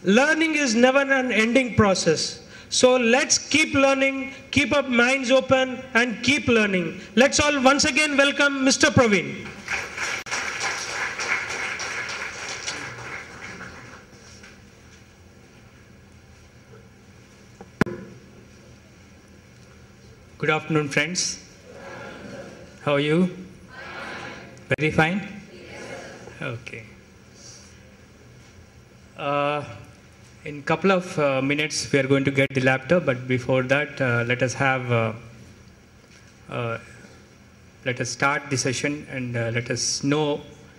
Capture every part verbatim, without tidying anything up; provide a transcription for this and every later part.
Learning is never an ending process. So let's keep learning, keep our minds open, and keep learning. Let's all once again welcome Mister Praveen. Good afternoon, friends. How are you? Very fine? Okay. Uh, in a couple of uh, minutes, we are going to get the laptop, but before that, uh, let us have, uh, uh, let us start the session and uh, let us know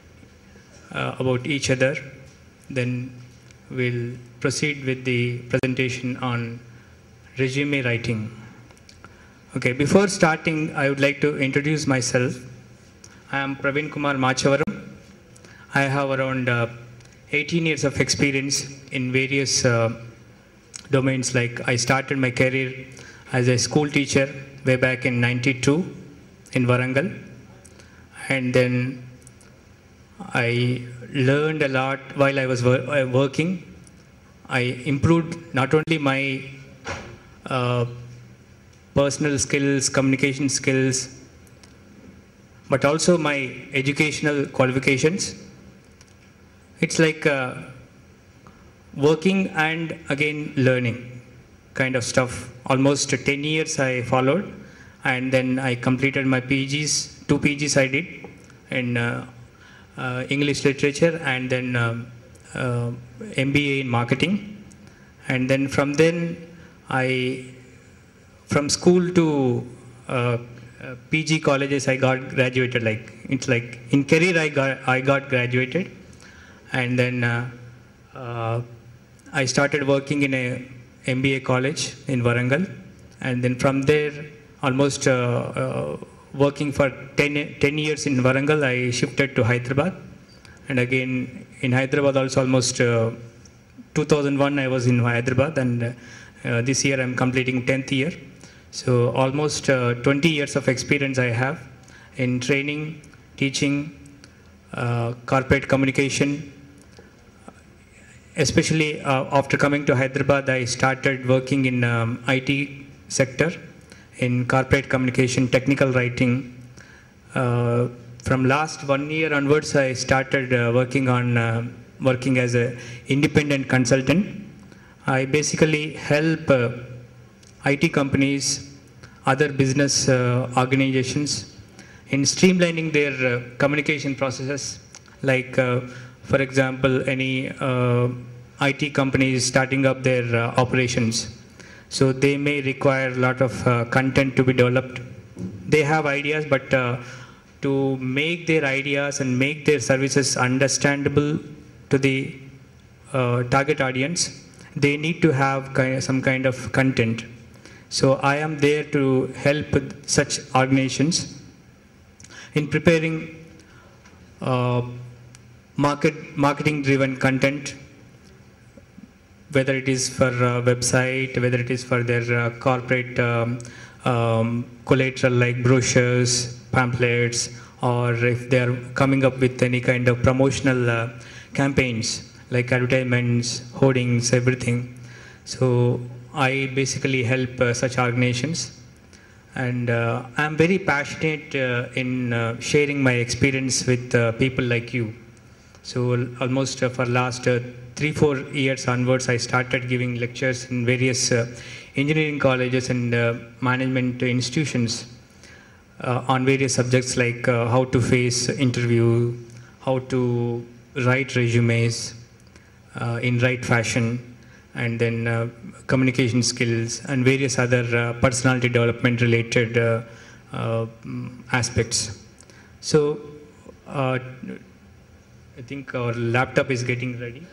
uh, about each other. Then we'll proceed with the presentation on resume writing. Okay, before starting, I would like to introduce myself. I am Praveen Kumar Machavaram. I have around uh, eighteen years of experience in various uh, domains. Like I started my career as a school teacher way back in ninety-two in Warangal. And then I learned a lot while I was wor working. I improved not only my uh, personal skills, communication skills, but also my educational qualifications. It's like uh, working and again learning kind of stuff. Almost ten years I followed, and then I completed my P Gs, two P Gs I did in uh, uh, English literature, and then um, uh, M B A in marketing. And then from then I From school to uh, uh, P G colleges, I got graduated. Like it's like in career, I got I got graduated, and then uh, uh, I started working in a M B A college in Warangal, and then from there, almost uh, uh, working for ten, ten years in Warangal, I shifted to Hyderabad, and again in Hyderabad also almost uh, two thousand one I was in Hyderabad, and uh, this year I'm completing tenth year. So almost uh, twenty years of experience I have in training, teaching, uh, corporate communication. Especially uh, after coming to Hyderabad, I started working in um, I T sector, in corporate communication, technical writing. Uh, from last one year onwards, I started uh, working on uh, working as an independent consultant. I basically help uh, I T companies, other business uh, organizations in streamlining their uh, communication processes. Like, uh, for example, any uh, I T companies starting up their uh, operations. So they may require a lot of uh, content to be developed. They have ideas, but uh, to make their ideas and make their services understandable to the uh, target audience, they need to have kind of some kind of content. So I am there to help such organizations in preparing uh, market marketing driven content, whether it is for a website, whether it is for their uh, corporate um, um, collateral like brochures, pamphlets, or if they are coming up with any kind of promotional uh, campaigns like advertisements, hoardings, everything. So I basically help uh, such organizations, and uh, I'm very passionate uh, in uh, sharing my experience with uh, people like you. So almost uh, for last uh, three, four years onwards, I started giving lectures in various uh, engineering colleges and uh, management institutions uh, on various subjects like uh, how to face interview, how to write resumes uh, in right fashion, and then uh, communication skills and various other uh, personality development related uh, uh, aspects. So uh, I think our laptop is getting ready.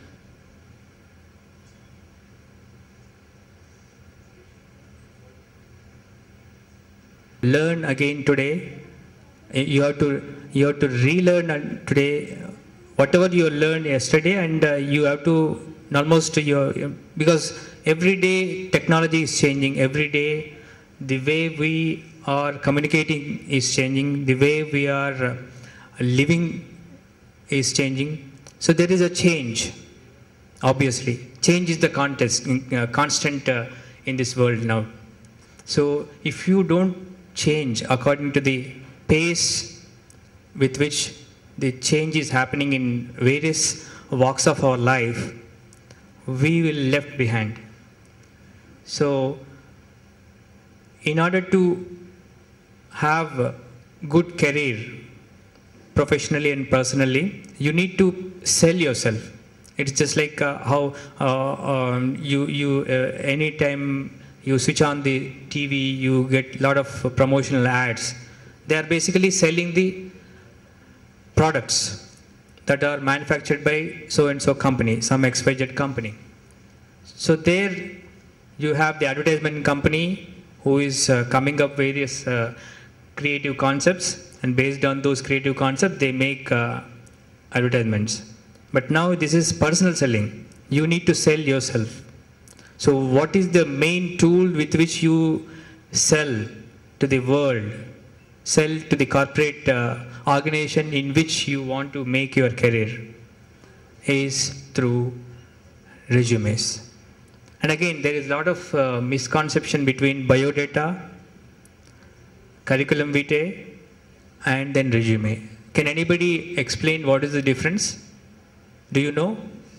Learn again today. You have to you have to relearn today whatever you learned yesterday, and uh, you have to almost your because every day technology is changing. Every day the way we are communicating is changing. The way we are uh, living is changing. So there is a change obviously. Change is the contest, uh, constant uh, in this world now. So if you don't change according to the pace with which the change is happening in various walks of our life, we will left behind. So in order to have a good career professionally and personally, you need to sell yourself. It's just like uh, how uh, um, you, you uh, anytime you switch on the T V, you get a lot of promotional ads. They are basically selling the products that are manufactured by so-and-so company, some X Y Z company. So there you have the advertisement company who is uh, coming up various uh, creative concepts, and based on those creative concepts, they make uh, advertisements. But now this is personal selling. You need to sell yourself. So what is the main tool with which you sell to the world, sell to the corporate uh, organization in which you want to make your career? Is through resumes. And again, there is a lot of uh, misconception between biodata, curriculum vitae, and then resume. Can anybody explain what is the difference? Do you know?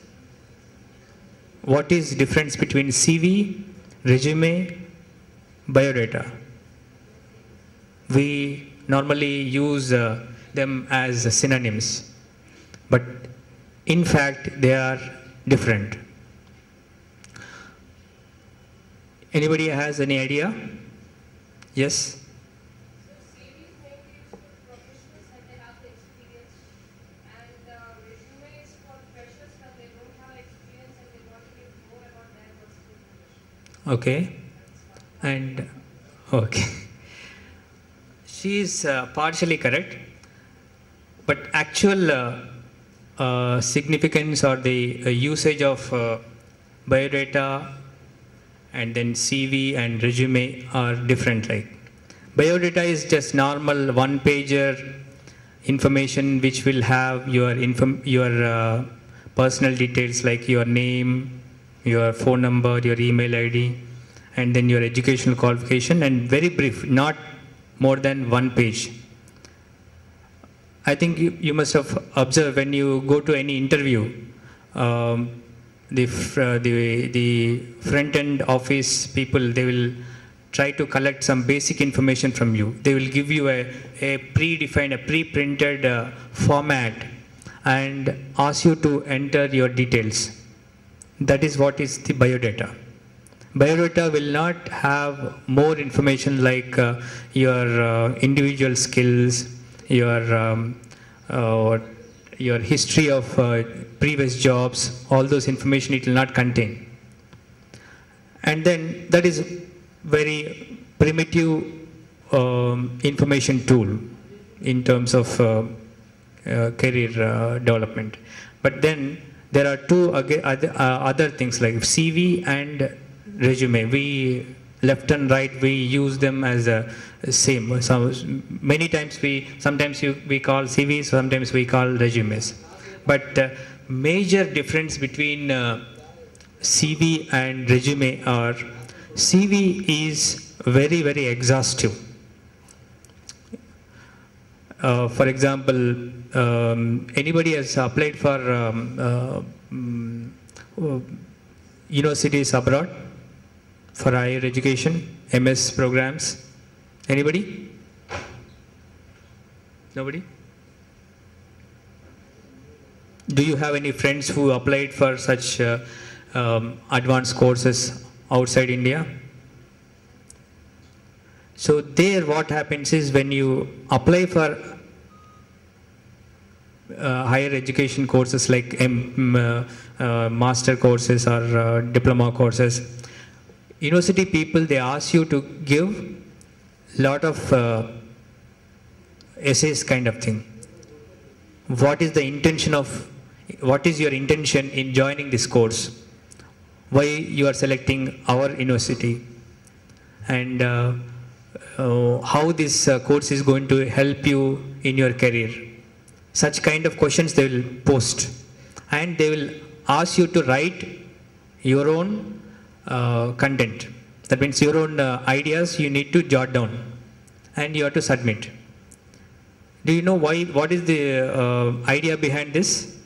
What is the difference between C V, resume, biodata? We normally use uh, them as synonyms, but in fact they are different. Anybody has any idea? Yes? Okay, and okay, she is uh, partially correct, but actual uh, uh, significance or the uh, usage of uh, biodata and then C V and resume are different. Like biodata is just normal one-pager information which will have your inform your uh, personal details like your name, your phone number, your email I D, and then your educational qualification, and very brief, not more than one page. I think you, you must have observed when you go to any interview, um, the, uh, the, the front-end office people, they will try to collect some basic information from you. They will give you a, a pre-defined, a pre-printed uh, format and ask you to enter your details. That is what is the biodata. Biodata will not have more information like uh, your uh, individual skills, your um, uh, your history of uh, previous jobs, all those information it will not contain. And then that is very primitive um, information tool in terms of uh, uh, career uh, development. But then there are two other, uh, other things like C V and resume. We left and right we use them as a same. So many times we sometimes you, we call C Vs, sometimes we call resumes. But uh, major difference between uh, C V and resume are C V is very very exhaustive. Uh, for example, um, anybody has applied for um, uh, um, universities abroad for higher education, M S programs? Anybody? Nobody? Do you have any friends who applied for such uh, um, advanced courses outside India? So there what happens is when you apply for uh, higher education courses like M, uh, uh, master courses or uh, diploma courses, university people, they ask you to give lot of uh, essays kind of thing. What is the intention of, what is your intention in joining this course? Why you are selecting our university? And uh, uh, how this uh, course is going to help you in your career? Such kind of questions they will post. And they will ask you to write your own uh, content. That means your own uh, ideas you need to jot down and you have to submit. Do you know why? What is the uh, idea behind this?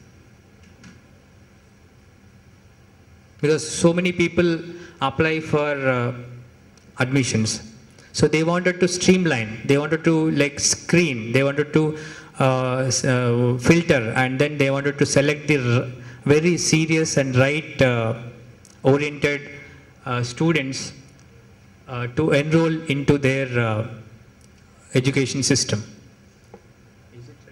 Because so many people apply for uh, admissions. So they wanted to streamline, they wanted to like screen, they wanted to uh, uh, filter, and then they wanted to select the very serious and right uh, oriented uh, students uh, to enroll into their uh, education system. Is it right?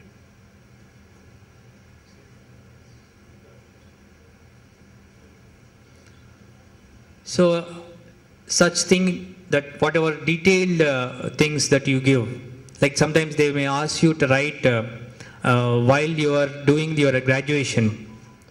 So such thing that whatever detailed uh, things that you give, like sometimes they may ask you to write uh, uh, while you are doing your graduation,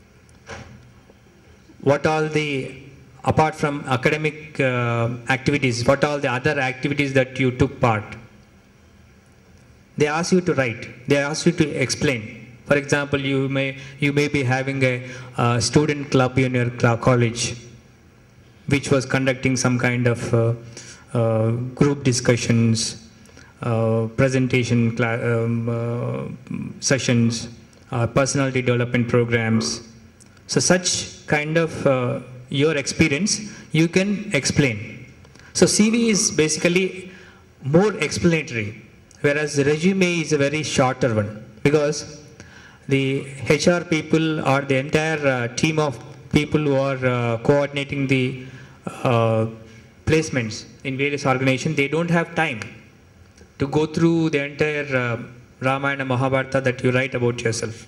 what all the, apart from academic uh, activities, what all the other activities that you took part. They ask you to write, they ask you to explain. For example, you may, you may be having a uh, student club in your college, which was conducting some kind of uh, uh, group discussions, uh, presentation um, uh, sessions, uh, personality development programs. So such kind of uh, your experience, you can explain. So C V is basically more explanatory, whereas the resume is a very shorter one, because the H R people or the entire uh, team of people who are uh, coordinating the uh, placements in various organizations, they don't have time to go through the entire uh, Ramayana, Mahabharata that you write about yourself.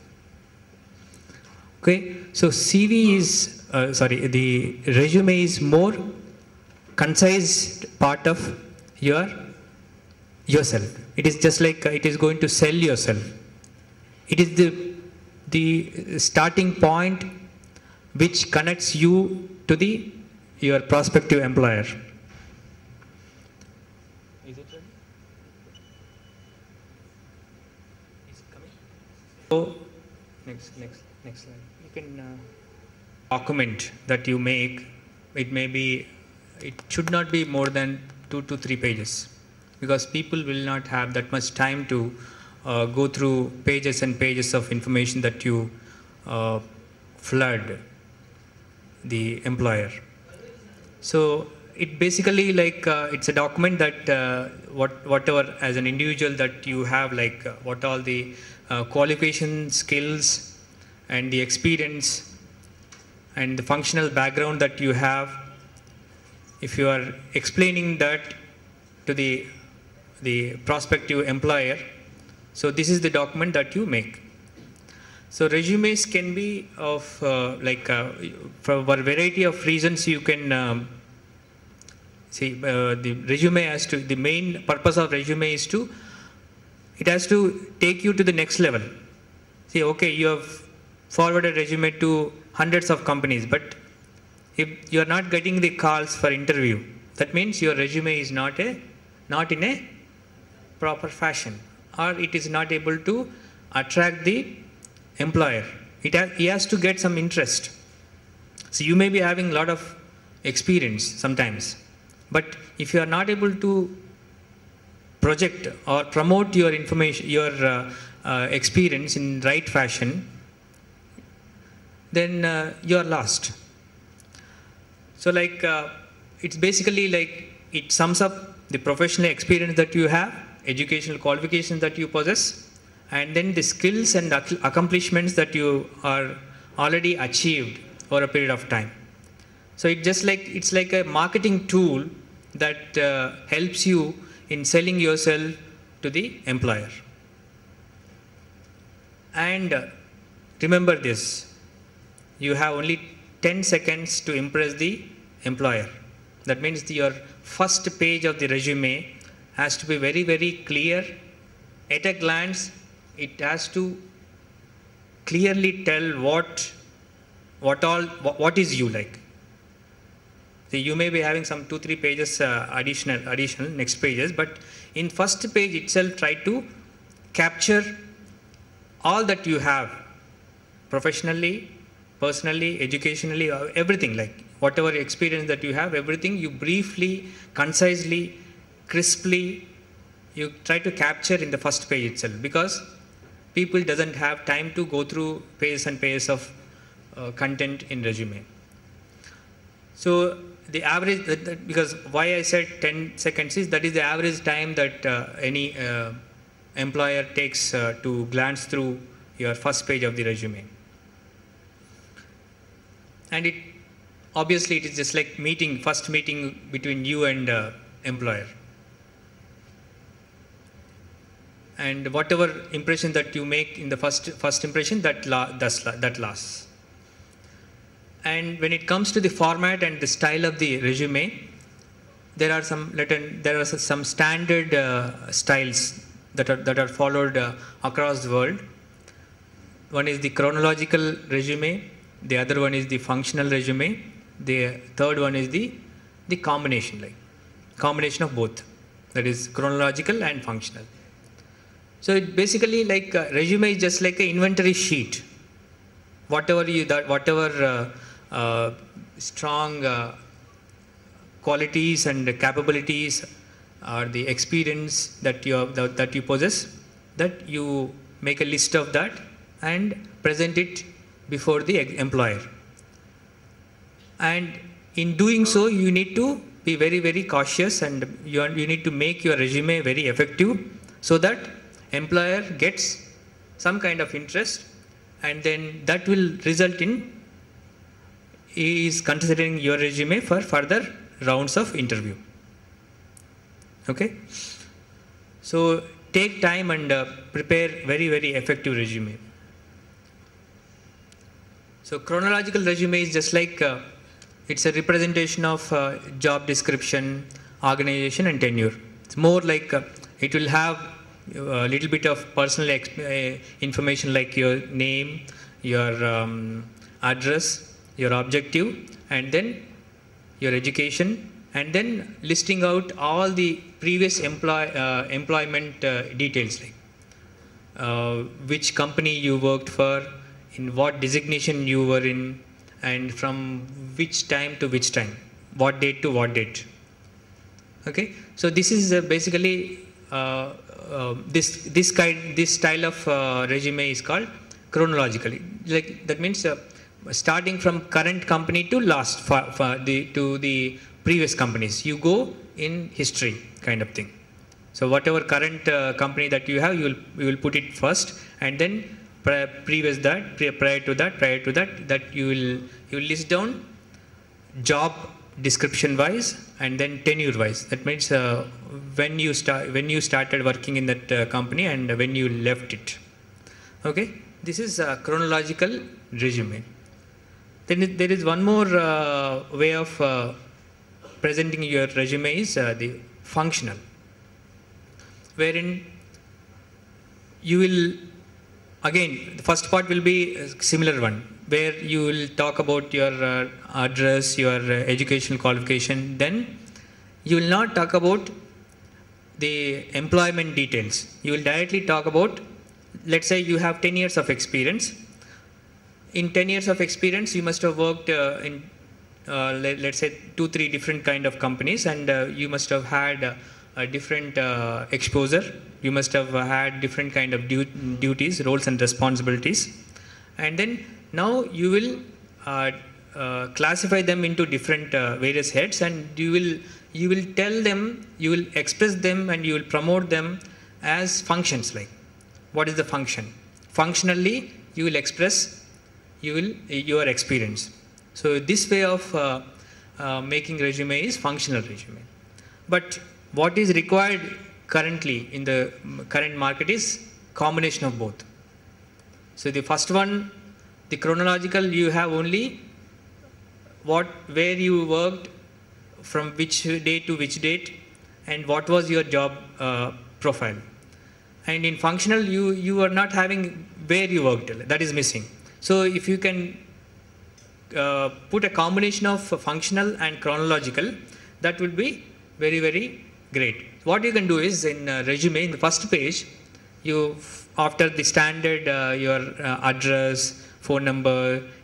Okay, so C V is, uh, sorry, the resume is more concise part of your yourself. It is just like uh, it is going to sell yourself. It is the, the starting point which connects you to the your prospective employer. Is it ready? Is it coming? So, next, next, next slide. You can uh, document that you make. It may be, it should not be more than two to three pages, because people will not have that much time to uh, go through pages and pages of information that you uh, flood the employer. So it basically like uh, it's a document that uh, what whatever as an individual that you have, like uh, what all the uh, qualification skills and the experience and the functional background that you have. If you are explaining that to the the prospective employer, so this is the document that you make. So resumes can be of uh, like uh, for a variety of reasons. You can um, see uh, the resume has to, the main purpose of resume is to, it has to take you to the next level. See, okay, you have forwarded resume to hundreds of companies, but if you are not getting the calls for interview, that means your resume is not a not in a proper fashion, or it is not able to attract the employer. It has, he has to get some interest. So you may be having a lot of experience sometimes, but if you are not able to project or promote your information, your uh, uh, experience in right fashion, then uh, you are lost. So like uh, it's basically like it sums up the professional experience that you have, educational qualifications that you possess, and then the skills and accomplishments that you are already achieved over a period of time. So it just like it's like a marketing tool that uh, helps you in selling yourself to the employer. And uh, remember this, you have only ten seconds to impress the employer. That means the, your first page of the resume has to be very, very clear. At a glance, it has to clearly tell what, what all, what, what is you like. So you may be having some two, three pages uh, additional, additional next pages, but in first page itself, try to capture all that you have professionally personally, educationally, uh, everything, like whatever experience that you have, everything you briefly, concisely, crisply, you try to capture in the first page itself, because people doesn't have time to go through pages and pages of uh, content in resume. So the average, because why I said ten seconds is that is the average time that uh, any uh, employer takes uh, to glance through your first page of the resume. And it obviously it is just like meeting, first meeting between you and uh, employer. And whatever impression that you make in the first first impression, that la that lasts. And when it comes to the format and the style of the resume, there are some there are some standard uh, styles that are that are followed uh, across the world. One is the chronological resume, the other one is the functional resume, the third one is the the combination, like combination of both, that is chronological and functional. So it basically like uh, resume is just like an inventory sheet. Whatever you that whatever uh, uh, strong uh, qualities and capabilities or the experience that you have, that, that you possess, that you make a list of that and present it before the employer. And in doing so, you need to be very very cautious, and you, are, you need to make your resume very effective, so that employer gets some kind of interest, and then that will result in he is considering your resume for further rounds of interview. Okay, so take time and uh, prepare very very effective resume. So chronological resume is just like uh, it's a representation of uh, job description, organization and tenure. It's more like uh, it will have a little bit of personal uh, information like your name, your um, address, your objective, and then your education, and then listing out all the previous employ, uh, employment uh, details, like uh, which company you worked for, in what designation you were in, and from which time to which time, what date to what date. Okay, so this is uh, basically uh, uh, this this kind this style of uh, resume is called chronologically. Like that means uh, starting from current company to last for, for the to the previous companies. You go in history kind of thing. So whatever current uh, company that you have, you will you will put it first, and then previous that, prior to that, prior to that, that you will you will list down job description wise and then tenure wise. That means uh, when you start when you started working in that uh, company and when you left it. Okay, this is a chronological resume. Then there is one more uh, way of uh, presenting your resume is uh, the functional, wherein you will again the first part will be a similar one, where you will talk about your uh, address, your uh, educational qualification. Then you will not talk about the employment details. You will directly talk about, let's say you have ten years of experience. In ten years of experience, you must have worked uh, in uh, let, let's say two, three different kind of companies, and uh, you must have had uh, a different uh, exposure. You must have uh, had different kind of du duties, roles and responsibilities. And then now you will uh, uh, classify them into different uh, various heads, and you will you will tell them, you will express them, and you will promote them as functions. Like, what is the function? Functionally, you will express you will your experience. So this way of uh, uh, making resume is functional resume. But what is required currently in the current market is combination of both. So the first one, the chronological, you have only what where you worked, from which date to which date, and what was your job uh, profile. And in functional, you you are not having where you worked, that is missing. So if you can uh, put a combination of functional and chronological, that would be very very great. What you can do is, in uh, resume, in the first page, you after the standard uh, your uh, address, phone number,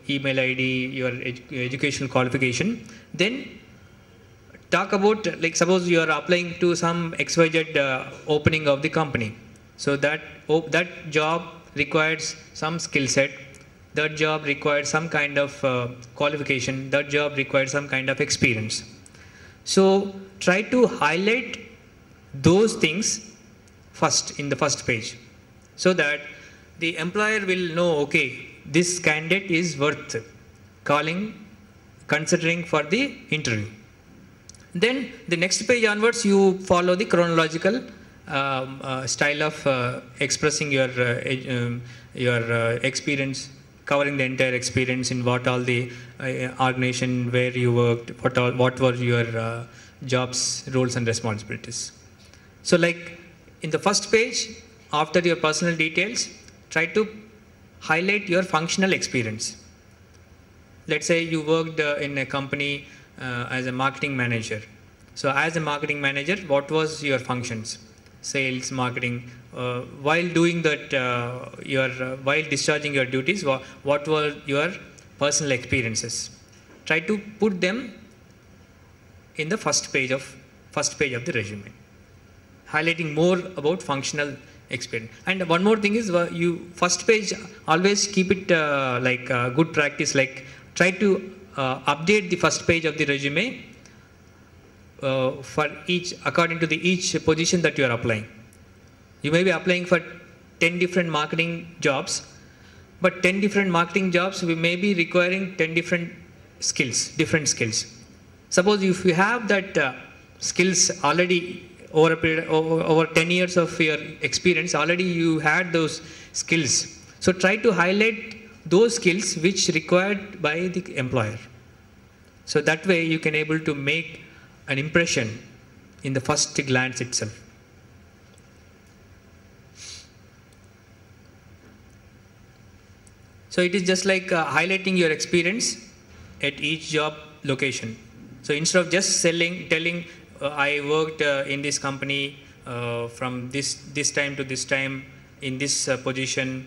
email I D, your edu educational qualification. Then talk about, like suppose you are applying to some X Y Z uh, opening of the company. So that, oh, that job requires some skill set. That job requires some kind of uh, qualification. That job requires some kind of experience. So try to highlight those things first in the first page, so that the employer will know, okay, this candidate is worth calling, considering for the interview. Then the next page onwards, you follow the chronological um, uh, style of uh, expressing your uh, um, your uh, experience, covering the entire experience in what all the uh, organization where you worked, what all, what were your uh, jobs, roles and responsibilities. So like in the first page, after your personal details, try to highlight your functional experience. Let's say you worked uh, in a company uh, as a marketing manager. So as a marketing manager, what was your functions? Sales, marketing. Uh, while doing that, uh, your uh, while discharging your duties, wha what were your personal experiences? Try to put them in the first page of first page of the resume, highlighting more about functional experience. And one more thing is, uh, you first page always keep it uh, like uh, good practice. Like try to uh, update the first page of the resume uh, for each according to the each position that you are applying. You may be applying for ten different marketing jobs, but ten different marketing jobs we may be requiring ten different skills, different skills. Suppose if you have that uh, skills already over a period, over, over ten years of your experience, already you had those skills. So try to highlight those skills which required by the employer. So that way you can able to make an impression in the first glance itself. So it is just like uh, highlighting your experience at each job location. So instead of just selling, telling uh, I worked uh, in this company uh, from this this time to this time in this uh, position.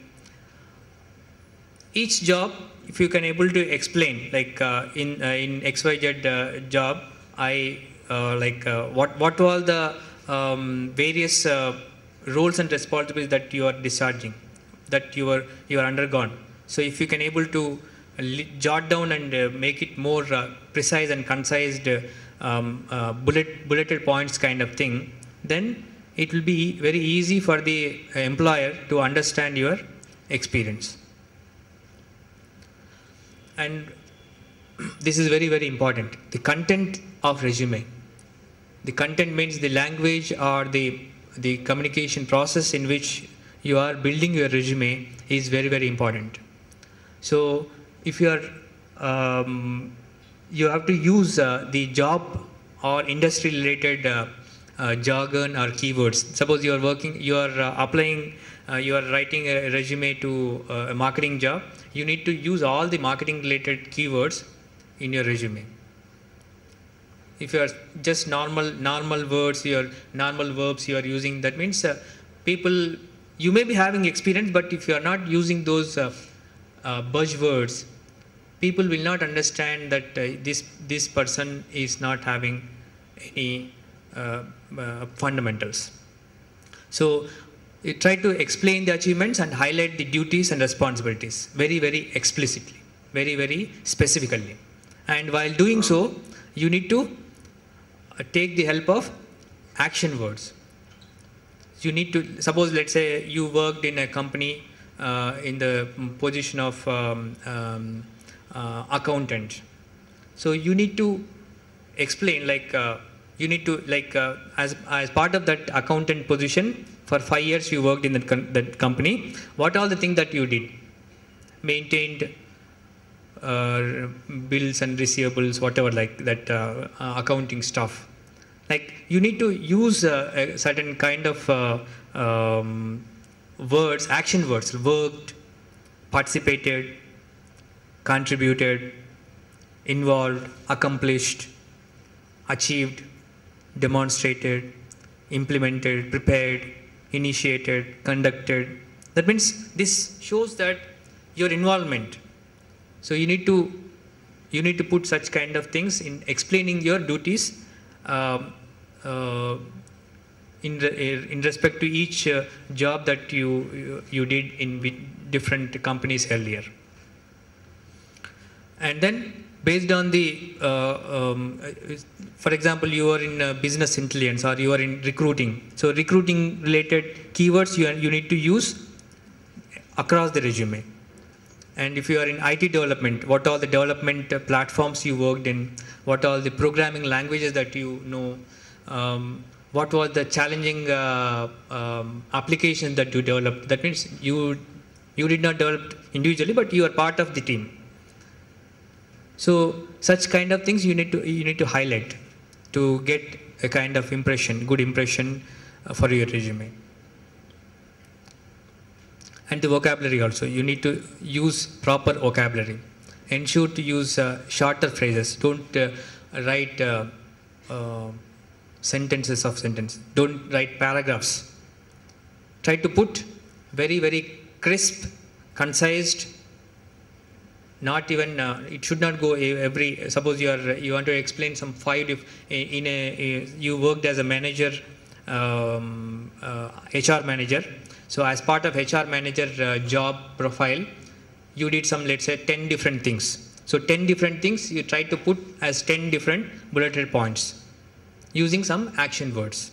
Each job, if you can able to explain, like uh, in uh, in X Y Z uh, job, I uh, like uh, what what were the um, various uh, roles and responsibilities that you are discharging, that you are you are undergone. So if you can able to jot down and uh, make it more uh, precise and concise, uh, um, uh, bullet bulleted points kind of thing, then it will be very easy for the employer to understand your experience. And this is very very important. The content of resume. The content means the language or the the communication process in which you are building your resume is very very important. So if you are, um, you have to use uh, the job or industry related uh, uh, jargon or keywords. Suppose you are working, you are uh, applying, uh, you are writing a resume to uh, a marketing job, you need to use all the marketing related keywords in your resume. If you are just normal, normal words, your normal verbs you are using, that means uh, people, you may be having experience, but if you are not using those uh, uh, buzzwords, people will not understand that uh, this this person is not having any uh, uh, fundamentals. So you try to explain the achievements and highlight the duties and responsibilities very very explicitly, very very specifically. And while doing so, you need to uh, take the help of action words. You need to, suppose let's say you worked in a company uh, in the position of um, um, Uh, accountant. So you need to explain, like uh, you need to like uh, as as part of that accountant position for five years you worked in that, that company. What all the things that you did? Maintained uh, bills and receivables, whatever, like that uh, uh, accounting stuff. Like you need to use uh, a certain kind of uh, um, words, action words: worked, participated, contributed, involved, accomplished, achieved, demonstrated, implemented, prepared, initiated, conducted. That means this shows that your involvement. So you need to you need to put such kind of things in explaining your duties um, uh, in re in respect to each uh, job that you you, you did in different companies earlier. And then based on the, uh, um, for example, you are in uh, business intelligence or you are in recruiting. So recruiting related keywords you, you need to use across the resume. And if you are in I T development, what are the development uh, platforms you worked in, what are the programming languages that you know, um, what was the challenging uh, um, applications that you developed. That means you, you did not develop individually, but you are part of the team. So such kind of things you need to you need to highlight to get a kind of impression, good impression uh, for your resume. And the vocabulary also, you need to use proper vocabulary. Ensure to use uh, shorter phrases. Don't uh, write uh, uh, sentences of sentence. Don't write paragraphs. Try to put very very crisp, concise. Not even uh, it should not go every. Suppose you are you want to explain some five. If in a, a you worked as a manager, um, uh, H R manager. So as part of H R manager uh, job profile, you did some, let's say, ten different things. So ten different things you try to put as ten different bulleted points, using some action words.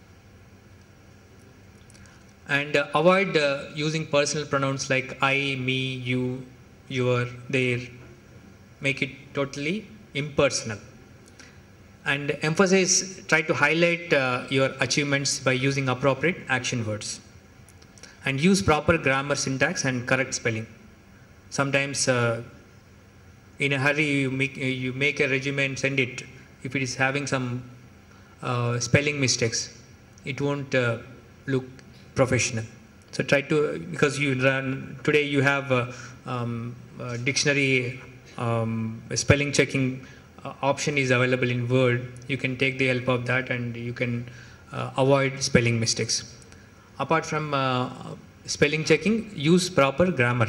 And uh, avoid uh, using personal pronouns like I, me, you, your, their. Make it totally impersonal. And emphasize, try to highlight uh, your achievements by using appropriate action words. And use proper grammar, syntax and correct spelling. Sometimes uh, in a hurry you make, you make a resume and send it. If it is having some uh, spelling mistakes, it won't uh, look professional. So try to, because you run, today you have uh, um, uh, dictionary um, spelling checking uh, option is available in Word. You can take the help of that and you can uh, avoid spelling mistakes. Apart from uh, spelling checking, use proper grammar.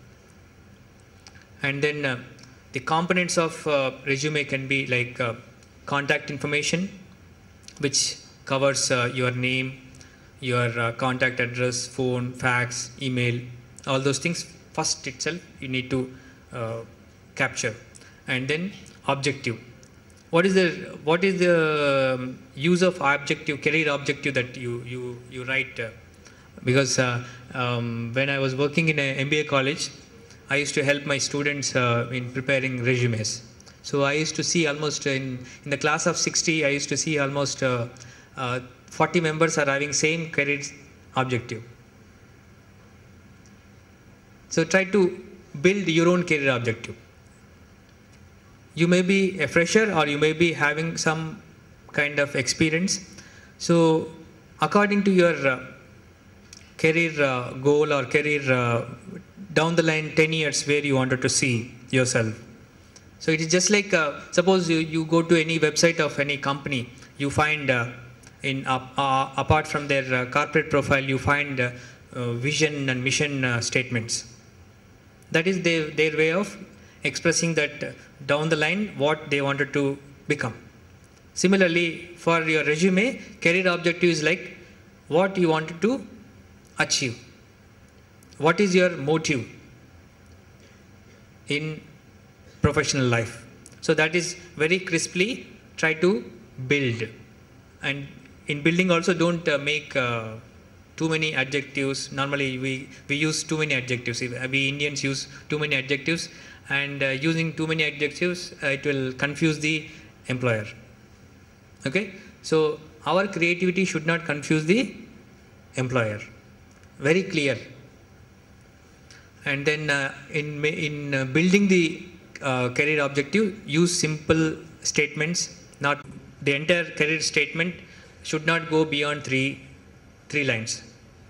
And then uh, the components of uh, resume can be like uh, contact information, which covers uh, your name, your uh, contact address, phone, fax, email, all those things. First itself you need to uh, capture. And then objective. What is the what is the um, use of objective, career objective that you you you write? Uh, because uh, um, when I was working in a M B A college, I used to help my students uh, in preparing resumes. So I used to see almost in in the class of sixty, I used to see almost uh, uh, forty members are having same career objective. So try to build your own career objective. You may be a fresher or you may be having some kind of experience. So according to your uh, career uh, goal or career uh, down the line ten years where you wanted to see yourself. So it is just like, uh, suppose you, you go to any website of any company, you find uh, in uh, uh, apart from their uh, corporate profile, you find uh, uh, vision and mission uh, statements. That is their, their way of expressing that uh, down the line what they wanted to become. Similarly, for your resume, career objective is like what you wanted to achieve. What is your motive in professional life? So that is very crisply try to build. And in building also don't uh, make uh, too many adjectives. Normally we, we use too many adjectives. We Indians use too many adjectives. And uh, using too many adjectives, uh, it will confuse the employer. Okay? So our creativity should not confuse the employer. Very clear. And then uh, in, in uh, building the uh, career objective, use simple statements. Not the entire career statement should not go beyond three, three lines.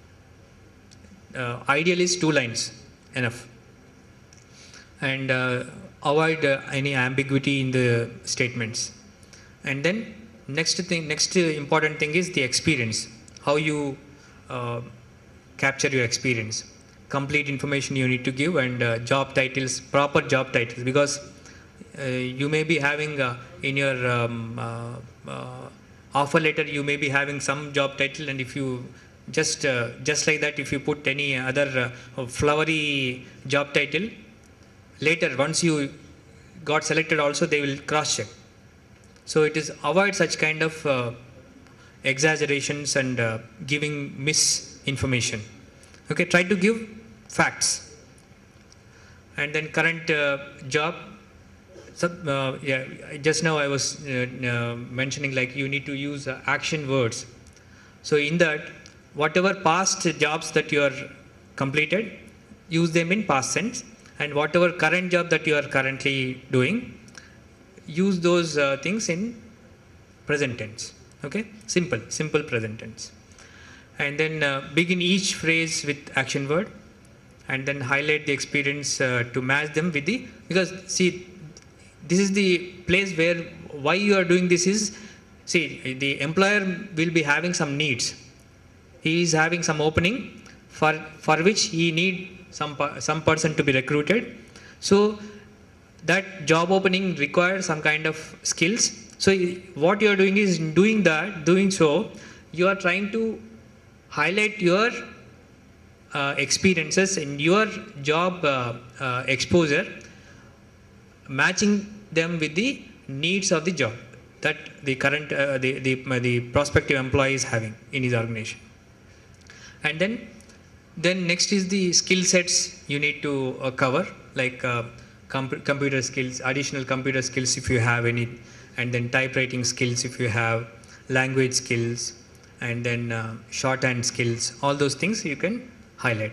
Uh, ideal is two lines, enough. And uh, avoid uh, any ambiguity in the statements. And then next thing, next important thing is the experience. How you uh, capture your experience. complete information you need to give, and uh, job titles, proper job titles, because uh, you may be having uh, in your um, uh, uh, offer letter, you may be having some job title, and if you just uh, just like that, if you put any other uh, flowery job title, later once you got selected also, they will cross check. So it is avoid such kind of uh, exaggerations and uh, giving misinformation. Okay, try to give facts. And then current uh, job. So, uh, yeah, just now I was uh, uh, mentioning, like, you need to use uh, action words. So in that, whatever past jobs that you are completed, use them in past tense, and whatever current job that you are currently doing, use those uh, things in present tense. Okay, simple, simple present tense. And then uh, begin each phrase with action word, and then highlight the experience uh, to match them with the, because see, this is the place where why you are doing this is, see, the employer will be having some needs. He is having some opening for, for which he need some, some person to be recruited. So that job opening requires some kind of skills. So what you are doing is doing that, doing so, you are trying to highlight your uh, experiences in your job uh, uh, exposure, matching them with the needs of the job that the current, uh, the, the, uh, the prospective employee is having in his organization. And then, then next is the skill sets you need to uh, cover, like uh, com computer skills, additional computer skills if you have any, and then typewriting skills if you have, language skills, and then uh, shorthand skills. All those things you can highlight.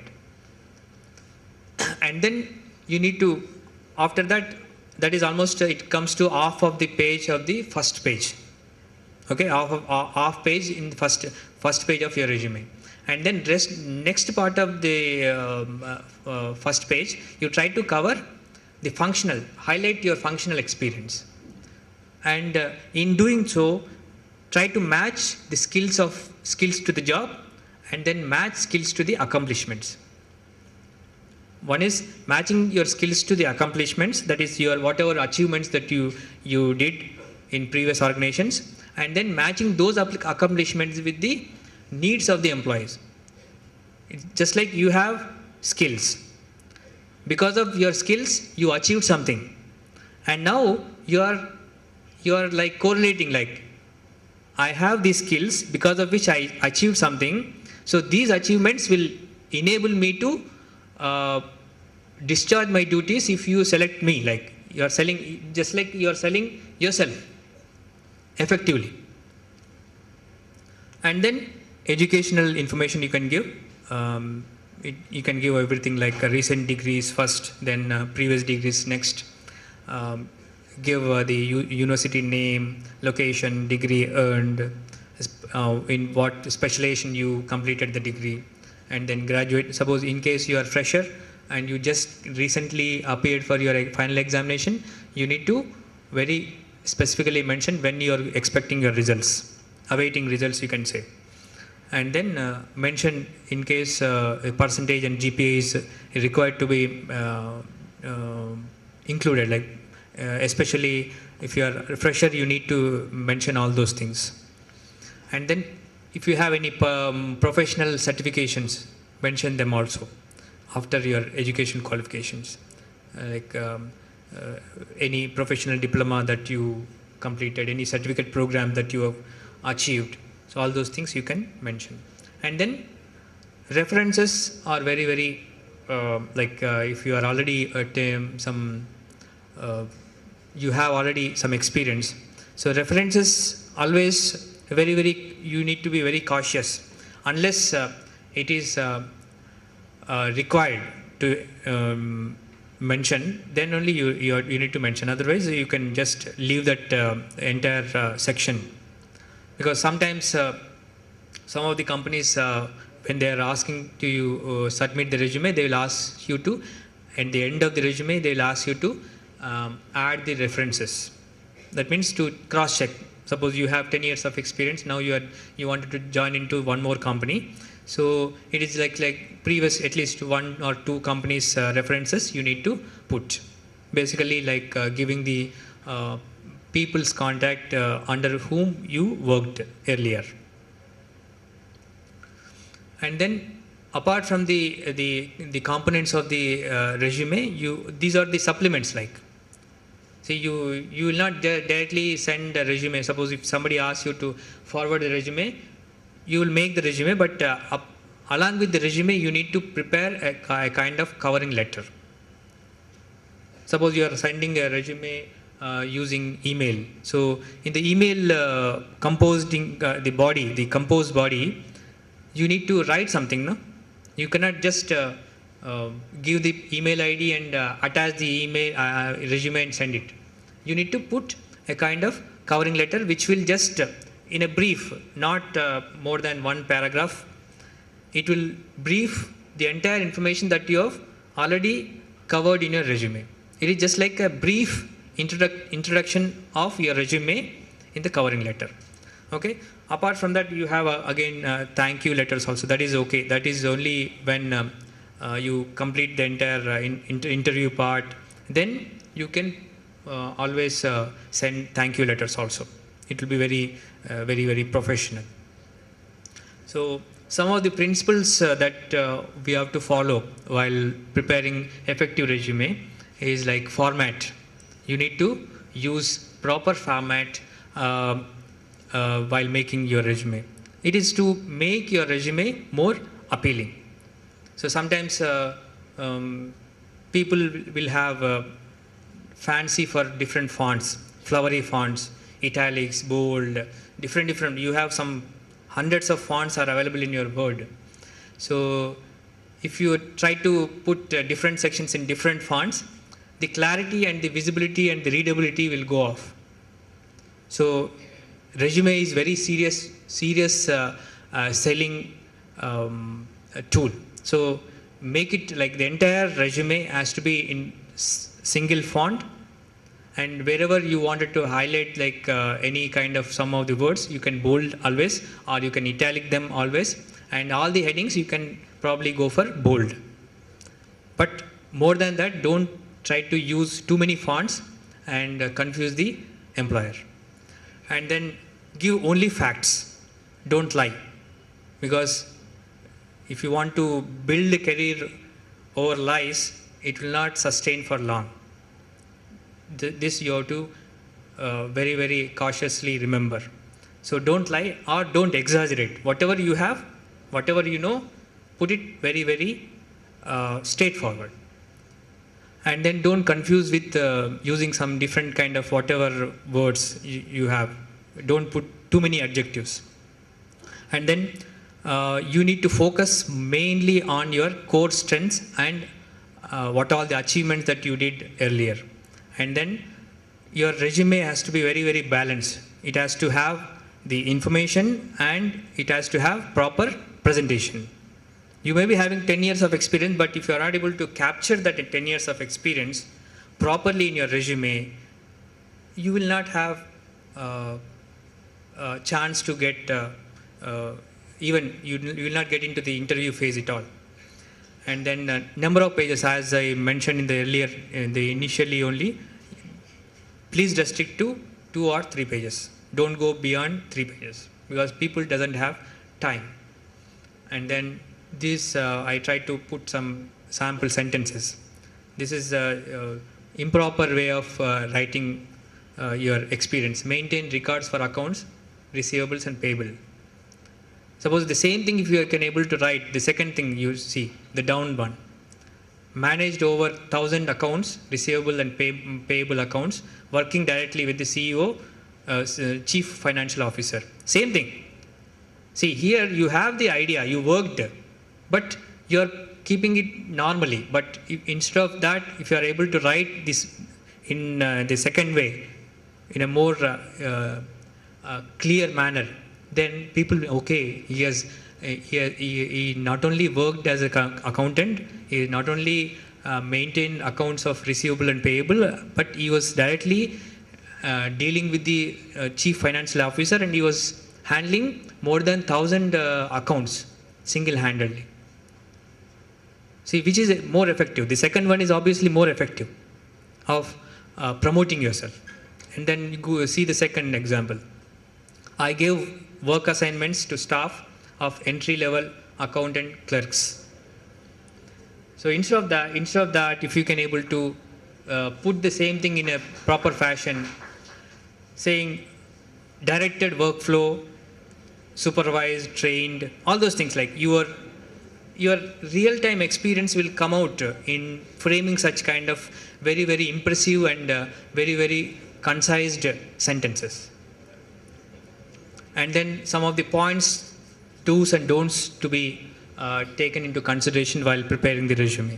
And then you need to, after that, that is almost, uh, it comes to half of the page of the first page. Okay, half of uh, half page in the first first page of your resume. And then rest, next part of the um, uh, uh, first page, you try to cover the functional, highlight your functional experience. And uh, in doing so, try to match the skills of skills to the job, and then match skills to the accomplishments. One is matching your skills to the accomplishments, that is your whatever achievements that you, you did in previous organizations, and then matching those accomplishments with the needs of the employees. It's just like you have skills. Because of your skills, you achieved something. And now you are, you are like correlating, like, I have these skills because of which I achieved something. So these achievements will enable me to uh, discharge my duties if you select me. Like you are selling, just like you are selling yourself effectively. And then educational information you can give. Um, it, you can give everything like uh, recent degrees first, then uh, previous degrees next. Um, give uh, the u university name, location, degree earned, uh, in what specialization you completed the degree, and then graduate. Suppose in case you are fresher and you just recently appeared for your final examination, you need to very specifically mention when you are expecting your results, awaiting results you can say. And then uh, mention in case uh, a percentage and G P A is required to be uh, uh, included, like Uh, especially if you are a fresher, you need to mention all those things. And then if you have any um, professional certifications, mention them also after your education qualifications, uh, like um, uh, any professional diploma that you completed, any certificate program that you have achieved. So all those things you can mention. And then references are very, very uh, like uh, if you are already at um, some uh, you have already some experience. So references always very, very, you need to be very cautious unless uh, it is uh, uh, required to um, mention, then only you, you, are, you need to mention. Otherwise you can just leave that uh, entire uh, section. Because sometimes uh, some of the companies, uh, when they are asking to you uh, submit the resume, they will ask you to, at the end of the resume, they will ask you to Um, add the references. That means to cross check. Suppose you have ten years of experience, now you are you wanted to join into one more company. So it is like like previous at least one or two companies uh, references you need to put. Basically like uh, giving the uh, people's contact uh, under whom you worked earlier. And then apart from the the the components of the uh, resume, you these are the supplements like. See, you you will not di directly send a resume. Suppose if somebody asks you to forward the resume, you will make the resume, but uh, up, along with the resume, you need to prepare a, a kind of covering letter. Suppose you are sending a resume uh, using email. So in the email uh, composing uh, the body, the composed body, you need to write something, no? You cannot just uh, uh, give the email I D and uh, attach the email uh, resume and send it. You need to put a kind of covering letter which will just uh, in a brief, not uh, more than one paragraph. It will brief the entire information that you have already covered in your resume. It is just like a brief introdu introduction of your resume in the covering letter. Okay. Apart from that, you have uh, again uh, thank you letters also. That is okay. That is only when um, uh, you complete the entire uh, in, inter interview part. Then you can uh, always uh, send thank you letters also. It will be very, uh, very, very professional. So some of the principles uh, that uh, we have to follow while preparing effective resume is like format. You need to use proper format uh, uh, while making your resume. It is to make your resume more appealing. So sometimes uh, um, people will have uh, fancy for different fonts, flowery fonts, italics, bold, different, different. You have some hundreds of fonts are available in your Word. So if you try to put uh, different sections in different fonts, the clarity and the visibility and the readability will go off. So resume is very serious, serious uh, uh, selling um, tool. So make it like the entire resume has to be in single font, and wherever you wanted to highlight like uh, any kind of some of the words, you can bold always, or you can italic them always, and all the headings you can probably go for bold. But more than that, don't try to use too many fonts and uh, confuse the employer. And then give only facts, don't lie, because if you want to build a career over lies, it will not sustain for long. This you have to uh, very, very cautiously remember. So don't lie or don't exaggerate. Whatever you have, whatever you know, put it very, very uh, straightforward. And then don't confuse with uh, using some different kind of whatever words you, you have. Don't put too many adjectives. And then uh, you need to focus mainly on your core strengths and uh, what all the achievements that you did earlier. And then your resume has to be very, very balanced. It has to have the information and it has to have proper presentation. You may be having ten years of experience, but if you are not able to capture that ten years of experience properly in your resume, you will not have uh, a chance to get, uh, uh, even you, you will not get into the interview phase at all. And then uh, number of pages, as I mentioned in the earlier, in the initially only, please restrict to two or three pages. Don't go beyond three pages because people doesn't have time. And then this, uh, I try to put some sample sentences. This is a, a improper way of uh, writing uh, your experience. Maintain records for accounts, receivables and payable. Suppose the same thing if you can able to write, the second thing you see, the down one. Managed over one thousand accounts, receivable and pay, payable accounts, working directly with the C E O, uh, Chief Financial Officer. Same thing. See, here you have the idea, you worked, but you're keeping it normally. But if, instead of that, if you are able to write this in uh, the second way, in a more uh, uh, uh, clear manner, then people, okay, he has, uh, he, he, he not only worked as an accountant, he not only uh, maintained accounts of receivable and payable, but he was directly uh, dealing with the uh, Chief Financial Officer and he was handling more than one thousand uh, accounts. single-handedly. See, which is more effective? The second one is obviously more effective of uh, promoting yourself. And then you go see the second example. I gave work assignments to staff of entry-level accountant clerks. So instead of that, instead of that, if you can able to uh, put the same thing in a proper fashion, saying directed workflow, supervised, trained, all those things, like your your real-time experience will come out in framing such kind of very, very impressive and uh, very, very concised sentences. And then some of the points, do's and don'ts to be uh, taken into consideration while preparing the resume.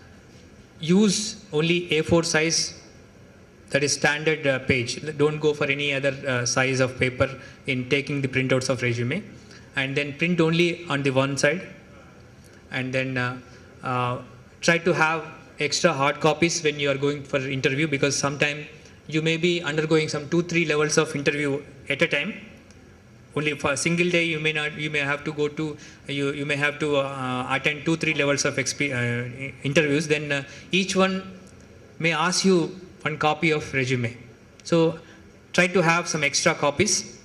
Use only A four size, that is standard uh, page. Don't go for any other uh, size of paper in taking the printouts of resume. And then print only on the one side. And then uh, uh, try to have extra hard copies when you are going for interview, because sometimes you may be undergoing some two, three levels of interview at a time. Only for a single day, you may not, you may have to go to, you, you may have to uh, attend two, three levels of exp uh, interviews. Then uh, each one may ask you one copy of resume. So try to have some extra copies.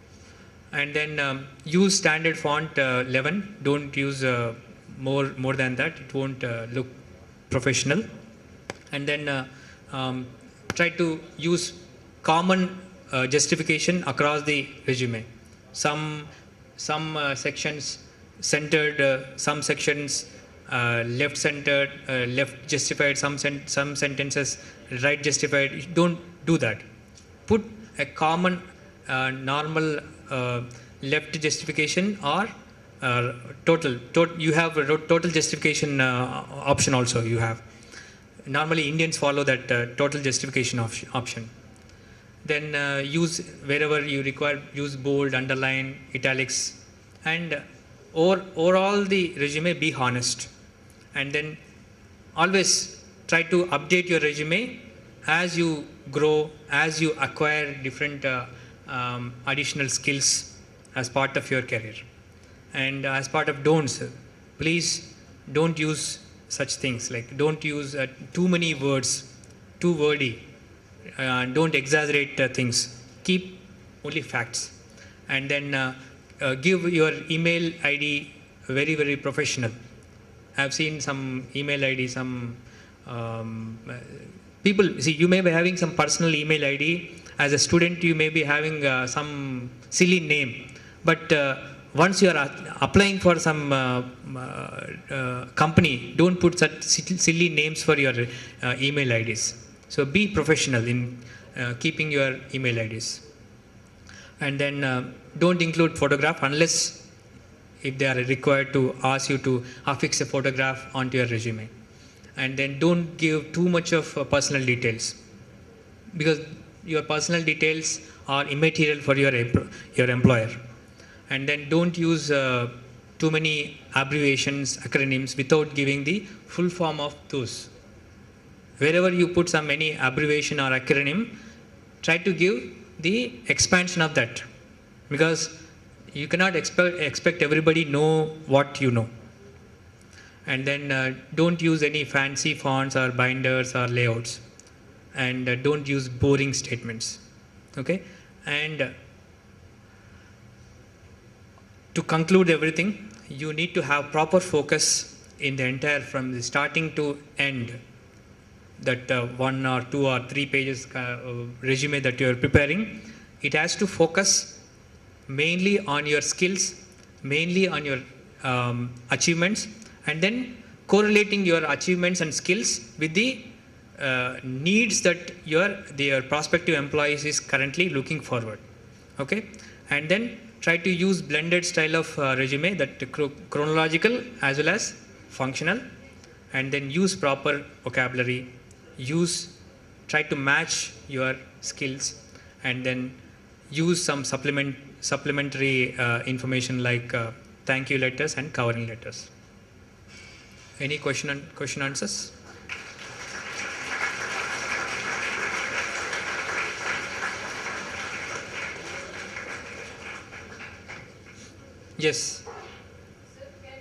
And then um, use standard font uh, eleven. Don't use uh, more more than that. It won't uh, look professional. And then uh, um, try to use common uh, justification across the resume. Some some uh, sections centered, uh, some sections uh, left centered, uh, left justified, some sen some sentences right justified. Don't do that. Put a common uh, normal uh, left justification or uh, total. Tot you have a total justification uh, option also. You have. Normally Indians follow that uh, total justification op option. Then uh, use wherever you require, use bold, underline, italics, and over, overall the resume be honest. And then always try to update your resume as you grow, as you acquire different uh, um, additional skills as part of your career. And uh, as part of don'ts, please don't use such things, like don't use uh, too many words, too wordy. Uh, don't exaggerate uh, things. Keep only facts. And then uh, uh, give your email I D very, very professional. I've seen some email I D, some um, uh, people, see, you may be having some personal email I D. As a student, you may be having uh, some silly name. But uh, once you are applying for some uh, uh, company, don't put such silly names for your uh, email I Ds. So be professional in uh, keeping your email I Ds. And then uh, don't include photograph unless if they are required to ask you to affix a photograph onto your resume. And then don't give too much of uh, personal details, because your personal details are immaterial for your, your employer. And then don't use uh, too many abbreviations, acronyms without giving the full form of those. Wherever you put some any abbreviation or acronym, try to give the expansion of that, because you cannot expect, expect everybody know what you know. And then uh, don't use any fancy fonts or binders or layouts. And uh, don't use boring statements. Okay? And uh, to conclude everything, you need to have proper focus in the entire, from the starting to end. That uh, one or two or three pages uh, resume that you are preparing, it has to focus mainly on your skills, mainly on your um, achievements, and then correlating your achievements and skills with the uh, needs that your, the, your prospective employees is currently looking forward. Okay? And then try to use blended style of uh, resume, that chronological as well as functional, and then use proper vocabulary. Use, try to match your skills, and then use some supplement, supplementary uh, information like uh, thank you letters and covering letters. Any question and question answers? Yes. Sir, can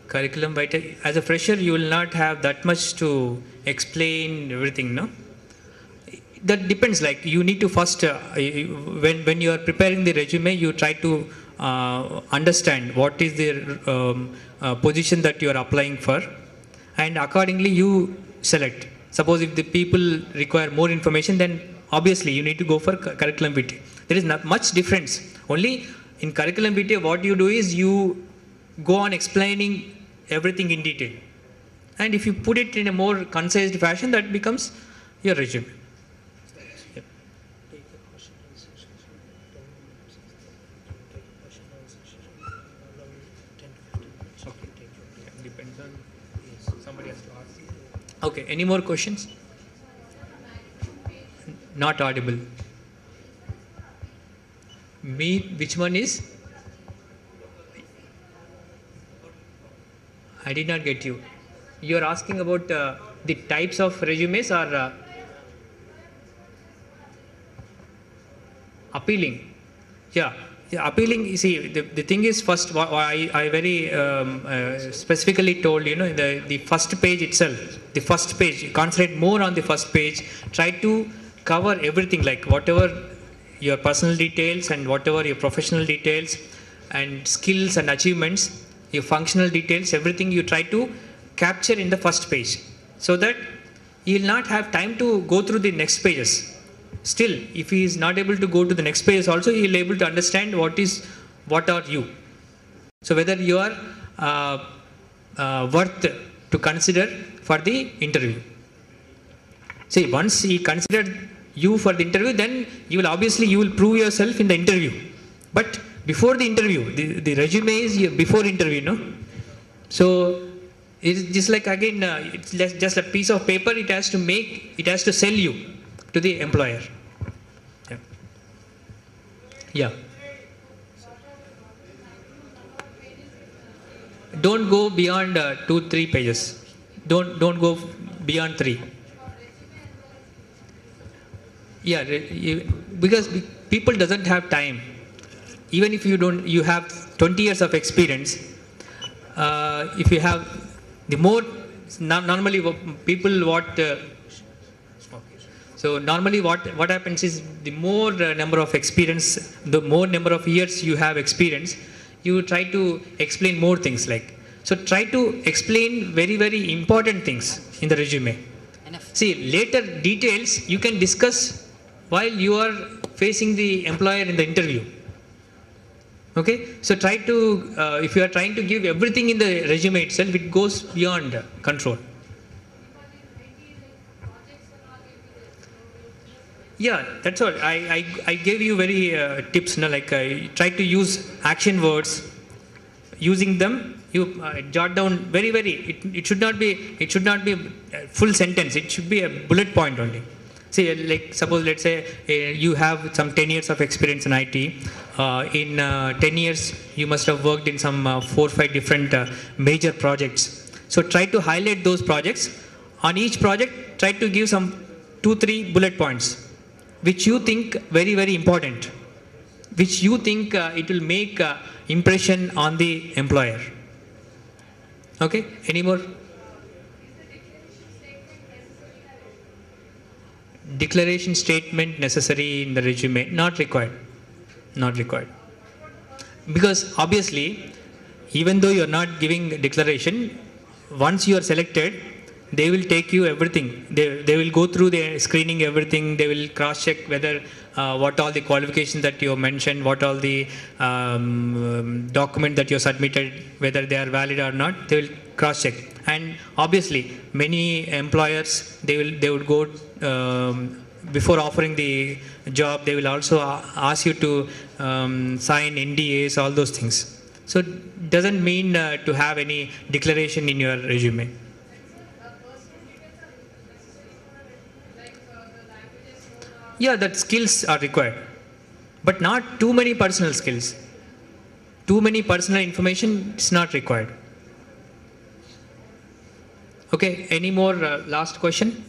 Curriculum vitae. As a fresher, you will not have that much to explain everything, no? That depends. Like you need to first, uh, when when you are preparing the resume, you try to uh, understand what is the um, uh, position that you are applying for, and accordingly you select. Suppose if the people require more information, then obviously you need to go for cu- curriculum vitae. There is not much difference. Only in curriculum vitae, what you do is you go on explaining everything in detail, and if you put it in a more concise fashion, that becomes your resume. Yep. Okay. Depends on somebody has to ask. Okay. Any more questions? Not audible. Me, which one is? I did not get you. You are asking about uh, the types of resumes or uh, appealing? Yeah. Yeah, appealing. You see, the, the thing is first. I, I very um, uh, specifically told you know the the first page itself. The first page. Concentrate more on the first page. Try to cover everything, like whatever your personal details and whatever your professional details and skills and achievements, your functional details, everything you try to capture in the first page, so that you will not have time to go through the next pages. Still, if he is not able to go to the next page also, he will able to understand what is, what are you. So whether you are uh, uh, worth to consider for the interview. See, once he considered you for the interview, then you will obviously you will prove yourself in the interview. But before the interview, the, the resume is before interview, no? So it's just like again, uh, it's just a piece of paper. It has to make, it has to sell you to the employer. Yeah. Yeah. Don't go beyond uh, two, three pages. Don't don't go beyond three. Yeah, because people doesn't have time. Even if you don't, you have twenty years of experience. Uh, if you have the more, normally people what. Uh, so normally what what happens is the more uh, number of experience, the more number of years you have experience, you try to explain more things like. So try to explain very very important things in the resume. Enough. See, later details you can discuss while you are facing the employer in the interview. Okay, so try to, uh, if you are trying to give everything in the resume itself, it goes beyond uh, control. Yeah, that's all. I, I, I gave you very uh, tips, no? Like uh, try to use action words. Using them, you uh, jot down very very. It, it should not be. It should not be a full sentence. It should be a bullet point only. See, like suppose let's say uh, you have some ten years of experience in I T. Uh, in uh, ten years, you must have worked in some uh, four or five different uh, major projects. So try to highlight those projects. On each project, try to give some two three bullet points, which you think very very important, which you think uh, it will make uh, impression on the employer. Okay, any more? Declaration statement necessary in the resume? Not required. Not required. Because obviously, even though you are not giving declaration, once you are selected, they will take you everything. They, they will go through the screening everything. They will cross check whether uh, what all the qualifications that you mentioned, what all the um, um, document that you submitted, whether they are valid or not. They will cross check. And obviously, many employers they will they would go um, before offering the job. They will also ask you to um, sign N D As, all those things. So it doesn't mean uh, to have any declaration in your resume. Yeah, that skills are required, but not too many personal skills. Too many personal information is not required. Okay, any more uh, last question?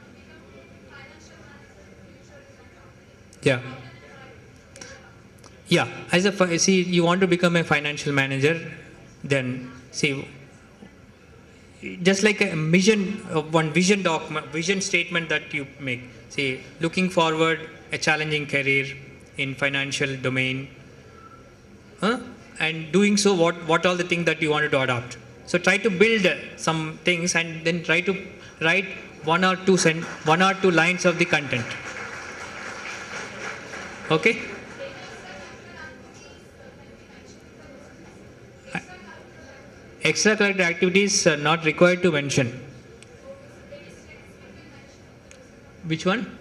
Yeah. Yeah, as a fi- see, you want to become a financial manager, then see, just like a vision, uh, one vision document, vision statement that you make. See, looking forward, a challenging career in financial domain, huh? And doing so, what what all the things that you wanted to adopt. So try to build uh, some things and then try to write one or two cent, one or two lines of the content. Okay. Extracurricular activities are not required to mention. Which one?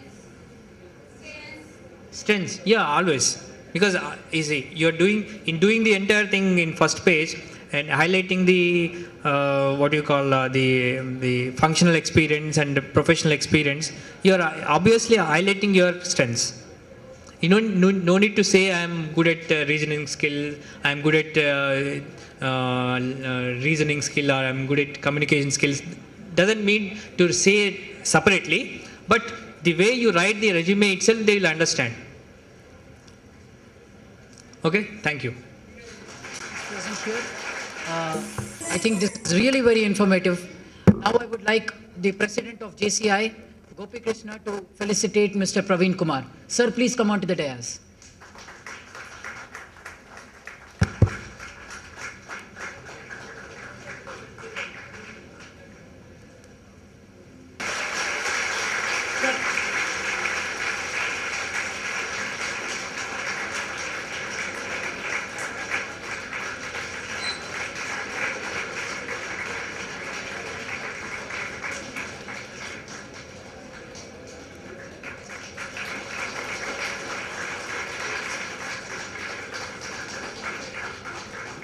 Strengths. Yeah, always. Because uh, you see, you're doing in doing the entire thing in first page and highlighting the uh, what do you call uh, the the functional experience and the professional experience. You're obviously highlighting your strengths. You don't no, no need to say I'm good at uh, reasoning skill. I'm good at uh, uh, uh, reasoning skill, or I'm good at communication skills. Doesn't mean to say it separately, but the way you write the resume itself, they will understand. Okay, thank you. Uh, I think this is really very informative. Now I would like the president of J C I, Gopi Krishna, to felicitate Mister Praveen Kumar. Sir, please come on to the dais.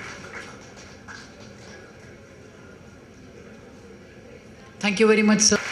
Thank you very much, sir.